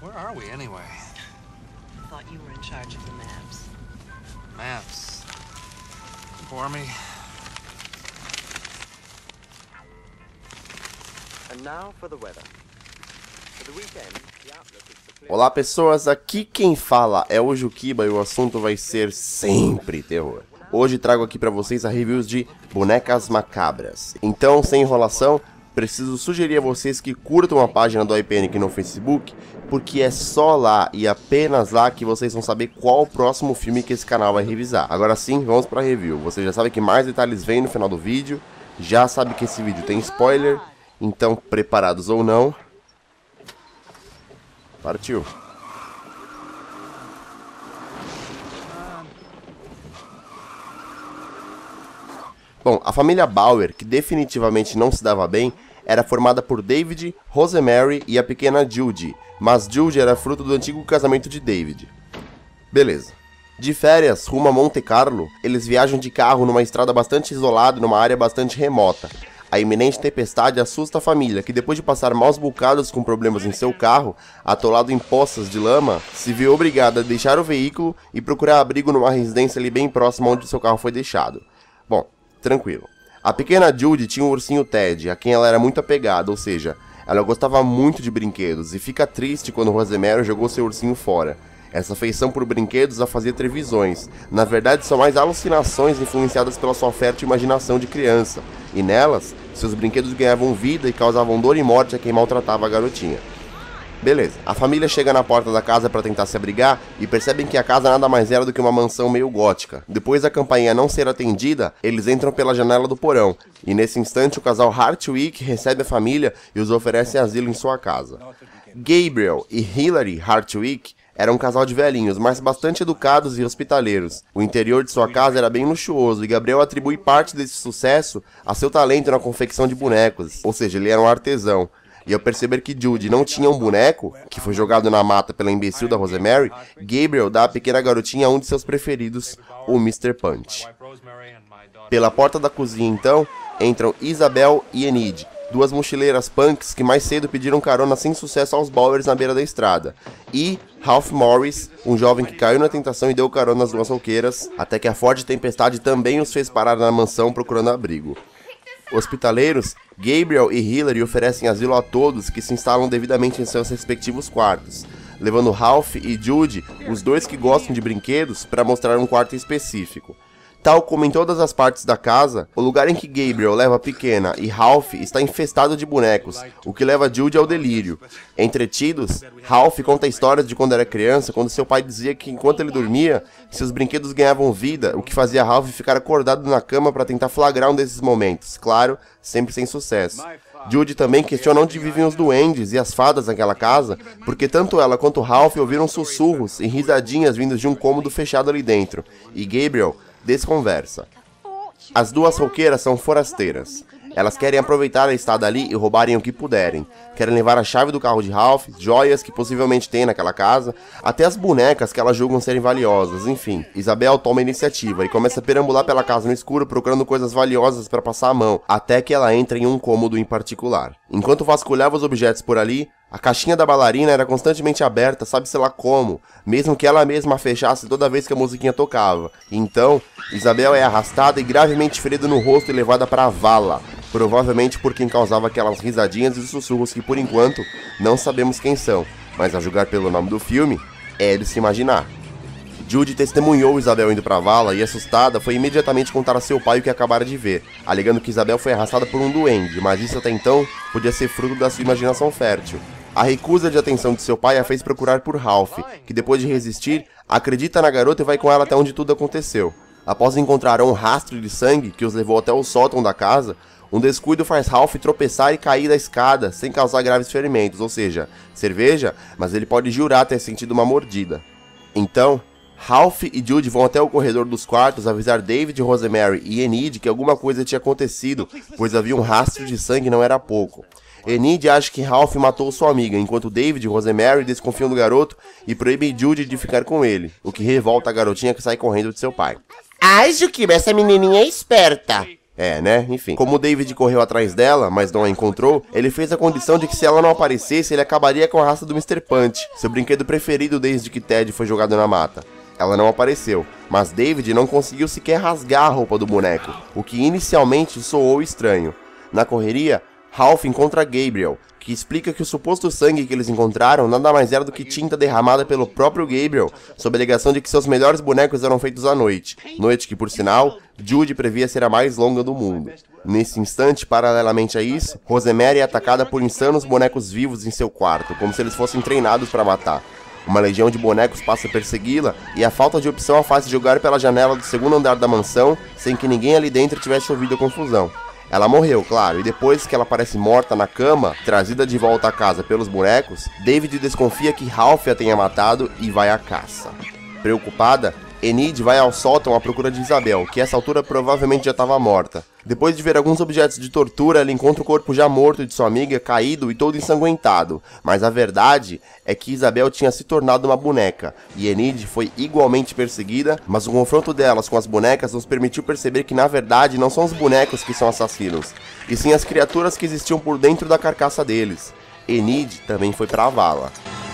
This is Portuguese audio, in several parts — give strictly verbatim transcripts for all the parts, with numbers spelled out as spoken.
Where are we anyway? I thought you were in charge of the maps. Maps. For me. And now for the weather. For the weekend, the outlook is for clear. Olá pessoas, aqui quem fala é o Juquiba e o assunto vai ser sempre terror. Hoje trago aqui pra vocês a reviews de Bonecas Macabras. Então, sem enrolação, preciso sugerir a vocês que curtam a página do I P N aqui no Facebook, porque é só lá e apenas lá que vocês vão saber qual o próximo filme que esse canal vai revisar. Agora sim, vamos pra review. Você já sabe que mais detalhes vêm no final do vídeo, já sabe que esse vídeo tem spoiler, então preparados ou não, partiu! Bom, a família Bauer, que definitivamente não se dava bem, era formada por David, Rosemary e a pequena Judy, mas Judy era fruto do antigo casamento de David. Beleza. De férias, rumo a Monte Carlo, eles viajam de carro numa estrada bastante isolada, numa área bastante remota. A iminente tempestade assusta a família, que depois de passar maus bocados com problemas em seu carro, atolado em poças de lama, se viu obrigada a deixar o veículo e procurar abrigo numa residência ali bem próxima onde seu carro foi deixado. Bom, tranquilo. A pequena Judy tinha um ursinho Ted, a quem ela era muito apegada, ou seja, ela gostava muito de brinquedos e fica triste quando Rosemary jogou seu ursinho fora. Essa afeição por brinquedos a fazia ter visões. Na verdade, são mais alucinações influenciadas pela sua fértil imaginação de criança, e nelas, seus brinquedos ganhavam vida e causavam dor e morte a quem maltratava a garotinha. Beleza, a família chega na porta da casa para tentar se abrigar e percebem que a casa nada mais era do que uma mansão meio gótica. Depois da campainha não ser atendida, eles entram pela janela do porão, e nesse instante o casal Hartwig recebe a família e os oferece asilo em sua casa. Gabriel e Hilary Hartwig eram um casal de velhinhos, mas bastante educados e hospitaleiros. O interior de sua casa era bem luxuoso e Gabriel atribui parte desse sucesso a seu talento na confecção de bonecos, ou seja, ele era um artesão. E ao perceber que Judy não tinha um boneco, que foi jogado na mata pela imbecil da Rosemary, Gabriel dá à pequena garotinha um de seus preferidos, o mister Punch. Pela porta da cozinha, então, entram Isabel e Enid, duas mochileiras punks que mais cedo pediram carona sem sucesso aos Bauers na beira da estrada, e Ralph Morris, um jovem que caiu na tentação e deu carona às duas roqueiras, até que a forte tempestade também os fez parar na mansão procurando abrigo. Hospitaleiros, Gabriel e Hilary oferecem asilo a todos que se instalam devidamente em seus respectivos quartos, levando Ralph e Judy, os dois que gostam de brinquedos, para mostrar um quarto específico. Tal como em todas as partes da casa, o lugar em que Gabriel leva a pequena e Ralph está infestado de bonecos, o que leva Judy ao delírio. Entretidos, Ralph conta histórias de quando era criança, quando seu pai dizia que enquanto ele dormia, seus brinquedos ganhavam vida, o que fazia Ralph ficar acordado na cama para tentar flagrar um desses momentos, claro, sempre sem sucesso. Judy também questiona onde vivem os duendes e as fadas naquela casa, porque tanto ela quanto Ralph ouviram sussurros e risadinhas vindos de um cômodo fechado ali dentro, e Gabriel desconversa. As duas roqueiras são forasteiras. Elas querem aproveitar a estada ali e roubarem o que puderem. Querem levar a chave do carro de Ralph, joias que possivelmente tem naquela casa, até as bonecas que elas julgam serem valiosas, enfim. Isabel toma a iniciativa e começa a perambular pela casa no escuro procurando coisas valiosas para passar a mão, até que ela entra em um cômodo em particular. Enquanto vasculhava os objetos por ali, a caixinha da bailarina era constantemente aberta, sabe-se lá como, mesmo que ela mesma a fechasse toda vez que a musiquinha tocava. Então, Isabel é arrastada e gravemente ferida no rosto e levada para a vala, provavelmente por quem causava aquelas risadinhas e sussurros que por enquanto não sabemos quem são, mas a julgar pelo nome do filme, é de se imaginar. Judy testemunhou Isabel indo para a vala e, assustada, foi imediatamente contar a seu pai o que acabara de ver, alegando que Isabel foi arrastada por um duende, mas isso até então podia ser fruto da sua imaginação fértil. A recusa de atenção de seu pai a fez procurar por Ralph, que depois de resistir, acredita na garota e vai com ela até onde tudo aconteceu. Após encontrar um rastro de sangue que os levou até o sótão da casa, um descuido faz Ralph tropeçar e cair da escada sem causar graves ferimentos, ou seja, cerveja, mas ele pode jurar ter sentido uma mordida. Então, Ralph e Judy vão até o corredor dos quartos avisar David, Rosemary e Enid que alguma coisa tinha acontecido, pois havia um rastro de sangue e não era pouco. Enid acha que Ralph matou sua amiga, enquanto David e Rosemary desconfiam do garoto e proíbem Judy de ficar com ele, o que revolta a garotinha que sai correndo de seu pai. Ai, Juquiba, essa menininha é esperta. É, né? Enfim. Como o David correu atrás dela, mas não a encontrou, ele fez a condição de que se ela não aparecesse, ele acabaria com a raça do mister Punch, seu brinquedo preferido desde que Ted foi jogado na mata. Ela não apareceu, mas David não conseguiu sequer rasgar a roupa do boneco, o que inicialmente soou estranho. Na correria, Ralph encontra Gabriel, que explica que o suposto sangue que eles encontraram nada mais era do que tinta derramada pelo próprio Gabriel, sob a alegação de que seus melhores bonecos eram feitos à noite, noite que, por sinal, Judy previa ser a mais longa do mundo. Nesse instante, paralelamente a isso, Rosemary é atacada por insanos bonecos vivos em seu quarto, como se eles fossem treinados para matar. Uma legião de bonecos passa a persegui-la e a falta de opção a faz jogar pela janela do segundo andar da mansão sem que ninguém ali dentro tivesse ouvido a confusão. Ela morreu, claro, e depois que ela aparece morta na cama, trazida de volta a casa pelos bonecos, David desconfia que Ralph a tenha matado e vai à caça. Preocupada, Enid vai ao sótão à procura de Isabel, que a essa altura provavelmente já estava morta. Depois de ver alguns objetos de tortura, ela encontra o corpo já morto de sua amiga, caído e todo ensanguentado. Mas a verdade é que Isabel tinha se tornado uma boneca, e Enid foi igualmente perseguida, mas o confronto delas com as bonecas nos permitiu perceber que na verdade não são os bonecos que são assassinos, e sim as criaturas que existiam por dentro da carcaça deles. Enid também foi para a vala.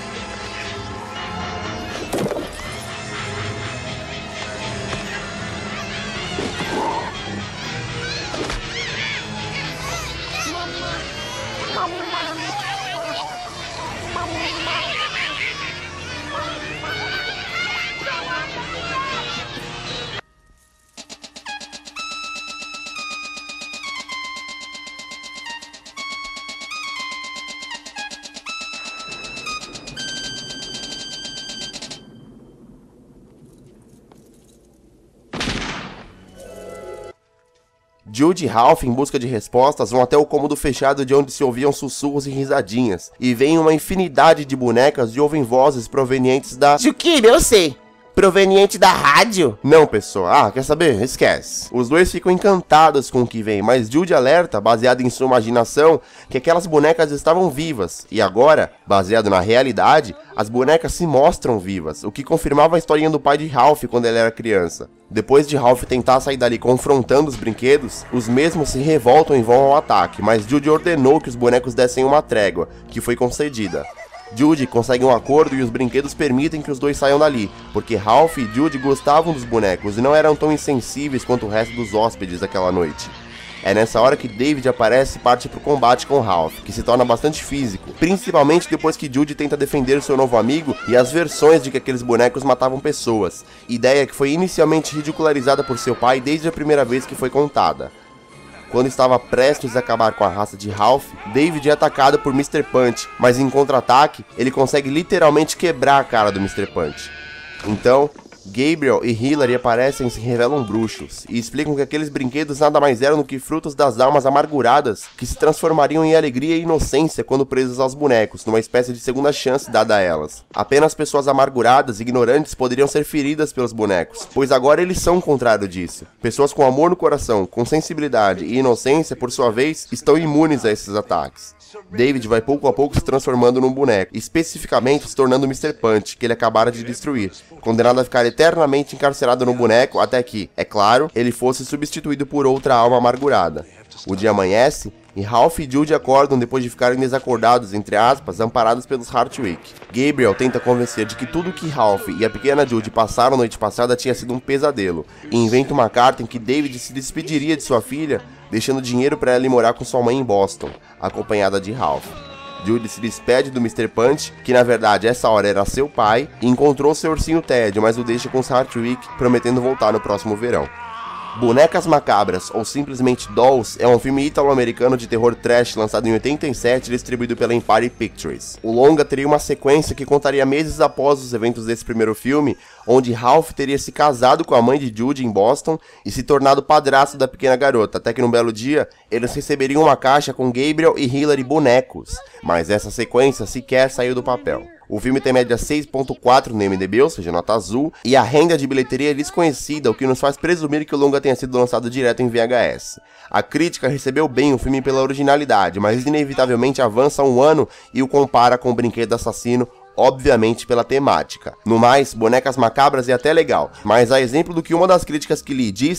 Judy e Ralph, em busca de respostas, vão até o cômodo fechado de onde se ouviam sussurros e risadinhas, e veem uma infinidade de bonecas e ouvem vozes provenientes da... Juquib, eu sei! Proveniente da rádio? Não, pessoal. Ah, quer saber? Esquece. Os dois ficam encantados com o que vem, mas Judy alerta, baseado em sua imaginação, que aquelas bonecas estavam vivas. E agora, baseado na realidade, as bonecas se mostram vivas, o que confirmava a historinha do pai de Ralph quando ele era criança. Depois de Ralph tentar sair dali confrontando os brinquedos, os mesmos se revoltam e vão ao ataque, mas Judy ordenou que os bonecos dessem uma trégua, que foi concedida. Judy consegue um acordo e os brinquedos permitem que os dois saiam dali, porque Ralph e Judy gostavam dos bonecos e não eram tão insensíveis quanto o resto dos hóspedes daquela noite. É nessa hora que David aparece e parte para o combate com Ralph, que se torna bastante físico, principalmente depois que Judy tenta defender seu novo amigo e as versões de que aqueles bonecos matavam pessoas, ideia que foi inicialmente ridicularizada por seu pai desde a primeira vez que foi contada. Quando estava prestes a acabar com a raça de Ralph, David é atacado por mister Punch, mas em contra-ataque, ele consegue literalmente quebrar a cara do mister Punch. Então, Gabriel e Hilary aparecem e se revelam bruxos, e explicam que aqueles brinquedos nada mais eram do que frutos das almas amarguradas, que se transformariam em alegria e inocência quando presos aos bonecos, numa espécie de segunda chance dada a elas. Apenas pessoas amarguradas e ignorantes poderiam ser feridas pelos bonecos, pois agora eles são o contrário disso. Pessoas com amor no coração, com sensibilidade e inocência, por sua vez, estão imunes a esses ataques. David vai pouco a pouco se transformando num boneco, especificamente se tornando o mister Punch, que ele acabara de destruir, condenado a ficar eternamente encarcerado no boneco até que, é claro, ele fosse substituído por outra alma amargurada. O dia amanhece e Ralph e Judy acordam depois de ficarem desacordados, entre aspas, amparados pelos Hartwig. Gabriel tenta convencer de que tudo que Ralph e a pequena Judy passaram noite passada tinha sido um pesadelo, e inventa uma carta em que David se despediria de sua filha, deixando dinheiro para ela ir morar com sua mãe em Boston, acompanhada de Ralph. Judy se despede do mister Punch, que na verdade essa hora era seu pai, e encontrou seu ursinho Ted, mas o deixa com os Hartwig, prometendo voltar no próximo verão. Bonecas Macabras, ou simplesmente Dolls, é um filme ítalo-americano de terror trash lançado em oitenta e sete e distribuído pela Empire Pictures. O longa teria uma sequência que contaria meses após os eventos desse primeiro filme, onde Ralph teria se casado com a mãe de Judy em Boston e se tornado padrasto da pequena garota, até que num belo dia eles receberiam uma caixa com Gabriel e Hilary bonecos, mas essa sequência sequer saiu do papel. O filme tem média seis ponto quatro no I M D B, ou seja, nota azul, e a renda de bilheteria é desconhecida, o que nos faz presumir que o longa tenha sido lançado direto em V H S. A crítica recebeu bem o filme pela originalidade, mas inevitavelmente avança um ano e o compara com o Brinquedo Assassino, obviamente pela temática. No mais, Bonecas Macabras é até legal, mas a exemplo do que uma das críticas que li disse,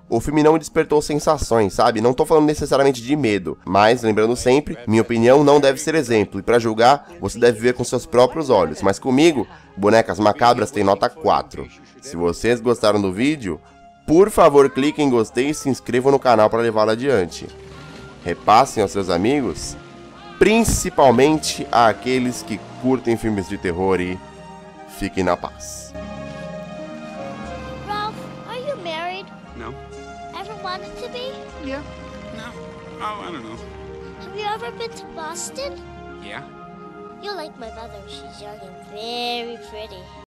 o filme não me despertou sensações, sabe? Não tô falando necessariamente de medo, mas lembrando sempre, minha opinião não deve ser exemplo, e pra julgar, você deve ver com seus próprios olhos. Mas comigo, Bonecas Macabras tem nota quatro. Se vocês gostaram do vídeo, por favor cliquem em gostei e se inscrevam no canal para levá-lo adiante. Repassem aos seus amigos, principalmente àqueles que curtem filmes de terror, e fiquem na paz. Ralph, are you married? No. Ever wanted to be? Yeah. No. Oh, I don't know. Have you ever been to Boston? Yeah. You'll like my mother. She's young and very pretty.